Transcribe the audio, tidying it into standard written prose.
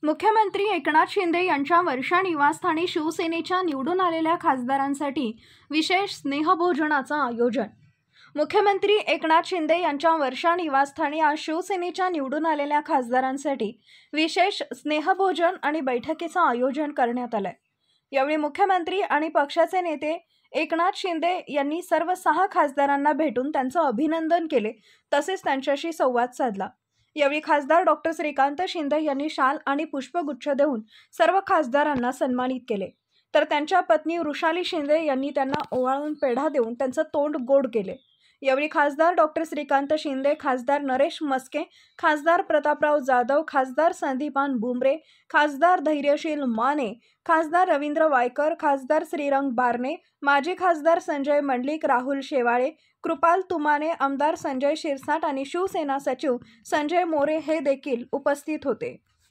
मुख्यमंत्री एकनाथ शिंदे यांच्या वर्षा निवासस्थानी शिवसेनेच्या निवडून आलेल्या खासदारांसाठी विशेष स्नेहभोजनाचं आयोजन। मुख्यमंत्री एकनाथ शिंदे यांच्या वर्षा निवासस्थानी आज शिवसेनेच्या निवडून आलेल्या खासदारांसाठी विशेष स्नेहभोजन आणि बैठकीचं आयोजन करण्यात आलंय। यावेळी मुख्यमंत्री आणि पक्षाचे नेते एकनाथ शिंदे यांनी सर्व 6 खासदारांना भेटून त्यांचं अभिनंदन केले, तसेच त्यांच्याशी संवाद साधला। यावेळी खासदार डॉक्टर श्रीकांत शिंदे यांनी शाल आणि पुष्पगुच्छ देऊन सर्व खासदारांना सन्मानित केले, तर त्यांच्या पत्नी वृषाली शिंदे यांनी त्यांना ओवाळून पेढा देऊन त्यांचं तोंड गोड केले। यावेळी खासदार डॉक्टर श्रीकांत शिंदे, खासदार नरेश मस्के, खासदार प्रतापराव जाधव, खासदार संदीपान भुमरे, खासदार धैर्यशील माने, खासदार रवींद्र वायकर, खासदार श्रीरंग बारणे, माजी खासदार संजय मंडलिक, राहुल शेवाळे, कृपाल तुमाने, आमदार संजय शिरसाट आणि शिवसेना सचिव संजय मोरे हे देखील उपस्थित होते।